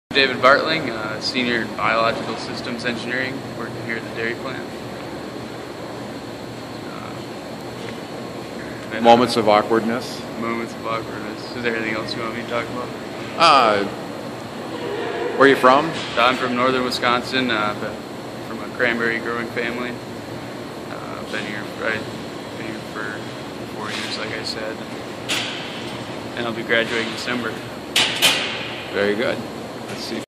David Bartling, Senior Biological Systems Engineering, working here at the dairy plant. Moments of awkwardness. Moments of awkwardness. Is there anything else you want me to talk about? Where are you from? I'm from northern Wisconsin, from a cranberry growing family. Been here for 4 years, like I said, and I'll be graduating in December. Very good. Let's see.